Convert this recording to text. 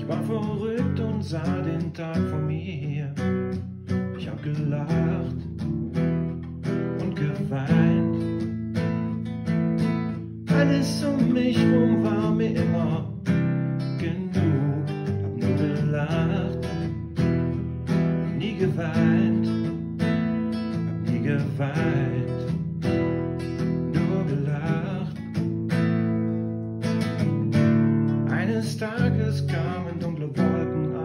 war verrückt und sah den Tag vor mir. Ich hab gelacht und geweint. Alles um mich rum war mir immer genug. Hab nur gelacht, nie geweint. Hab nie geweint, nur gelacht. Eines Tages kamen dunkle Wolken